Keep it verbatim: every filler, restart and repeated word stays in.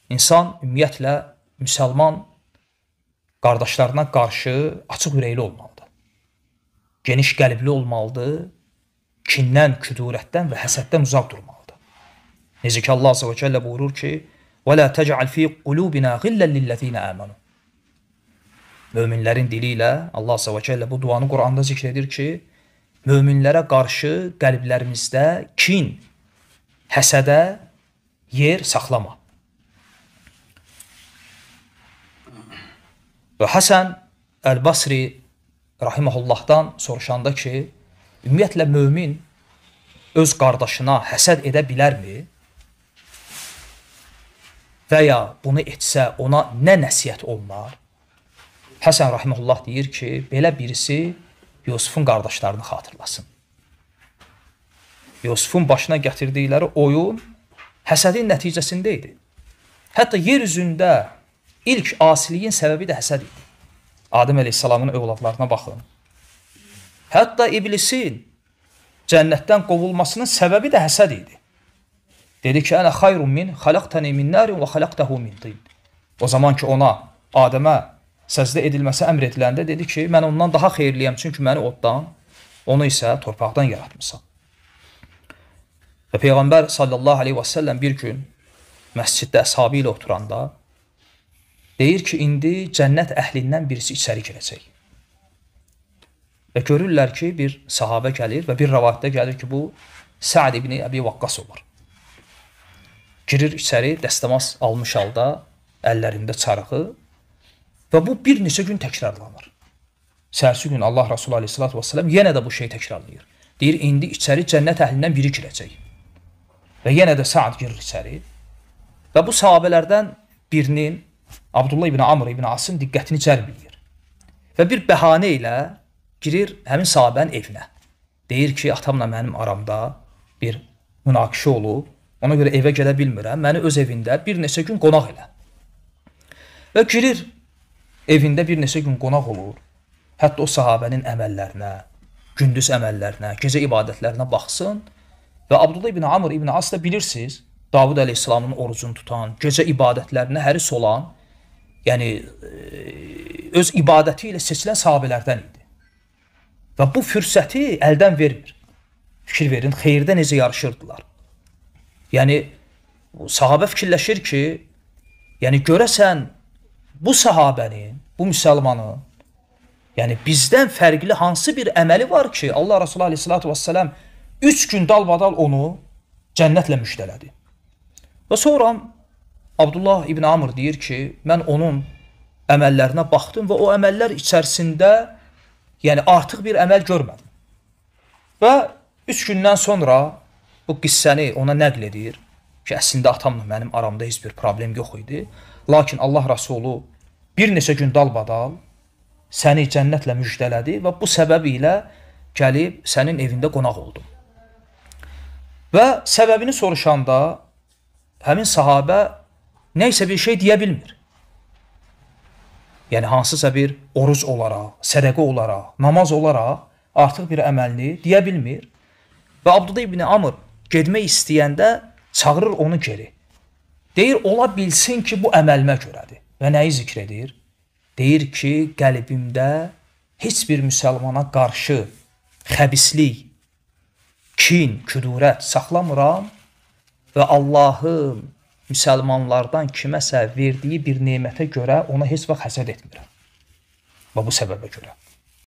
İnsan ümumiyyətlə müsəlman qardaşlarına qarşı açıq ürəkli olmalıdır. Geniş qəlbli olmalıdır. Kindən, küdurətdən və həsəddən uzaq durmalıdır. Necə ki Allah Azze və Cəllə buyurur ki: "Və la tec'al fi qulubina ghillan lillezina amanu." Möminlərin dili ilə Allah Azze və Cəllə bu duanı Quranda zikr edir ki, möminlərə qarşı qəlblərimizdə kin, həsədə yer saxlama. Və Həsən Əl-Basri rahiməhullahdan soruşanda ki, ümumiyyətlə mömin öz qardaşına həsəd edə bilərmi? Və ya bunu etsə ona nə nəsiyyət olunar? Həsən rahiməhullah deyir ki, belə birisi Yusufun qardaşlarını xatırlasın. Yusufun başına gətirdikləri oyun həsədin nəticəsində idi. Hətta yer üzündə ilk asiliyin səbəbi də həsəd idi. Adəm əleyhissalamın övladlarına baxın. Hətta iblisin cənnətdən qovulmasının səbəbi də həsəd idi. Dedi ki, "Ənə xayrun min, xalaqtani min narin və xalaqtahu min tin." O zaman ki ona, Adəmə səzdə edilməsi əmr ediləndə dedi ki, mən ondan daha xeyirliyəm, çünki məni oddan, onu isə torpaqdan yaratmışsan. Və Peyğəmbər sallallahu aleyhi və səlləm bir gün məsciddə əshabı ilə oturanda deyir ki, indi cənnət əhlindən birisi içəri girəcək. Və görürlər ki, bir sahabə gəlir və bir rəvayətdə gəlir ki, bu Sa'd ibn Əbi Vaqqas olur. Girir içəri, dəstəmaz almış halda, əllərində çarığı və bu bir neçə gün təkrarlanır. Səhərsi gün Allah Resulü aleyhissalatü vesselam yenə də bu şeyi təkrarlayır. Deyir, indi içəri cənnət əhlindən biri girəcək. Və yenə də Sa'd girir içəri və bu sahabələrdən birinin, Abdullah ibn Amr ibn Asın diqqətini cəlb edir. Və bir bəhanə ilə girir həmin sahabənin evinə. Deyir ki, atamla mənim aramda bir münaqişə olub, ona görə evə gələ bilmirəm, məni öz evində bir neçə gün qonaq elə. Və girir, evində bir neçə gün qonaq olur, hətta o sahabənin əməllərinə, gündüz əməllərinə, gecə ibadətlərinə baxsın və Abdullah ibn Amr ibn As da bilirsiniz, Davud əleyhissalamın orucunu tutan, gecə ibadətlərinə həris olan, yəni öz ibadəti ilə seçilən sahabələrdən idi. Və bu fürsəti əldən vermir. Fikir verin, xeyirdə necə yarışırdılar. Yəni, sahabə fikirləşir ki, yəni görəsən bu sahabənin, bu müsəlmanın, yəni bizdən fərqli hansı bir əməli var ki, Allah Resulü aleyhissalatü vesselam üç gün dalbadal onu cənnətlə müjdələdi. Və sonra Abdullah ibn Amr deyir ki, mən onun əməllərinə baxdım və o əməllər içərisində yəni artıq bir əməl görmədim. Və üç gündən sonra bu qissəni ona nəql edir ki, əslində atamla mənim aramda heç bir problem yox idi. Lakin Allah Rasulü bir neçə gün dalbadal səni cənnətlə müjdələdi və bu səbəb ilə gəlib sənin evində qonaq oldum. Və səbəbini soruşanda həmin sahabə nəysə bir şey deyə bilmir. Yəni hansısa bir oruc olaraq, sədəqə olaraq, namaz olaraq artıq bir əməlini deyə bilmir. Və Abdullah ibn Amr getmək istəyəndə çağırır onu geri. Deyir, ola bilsin ki, bu əməlimə görədir. Və nəyi zikr edir? Deyir ki, qəlbimdə heç bir müsəlmana qarşı xəbislik, kin, küdurət saxlamıram və Allahın müsəlmanlardan kiməsə verdiyi bir nemətə görə ona heç vaxt həsəd etmirəm. Və bu səbəbə görə.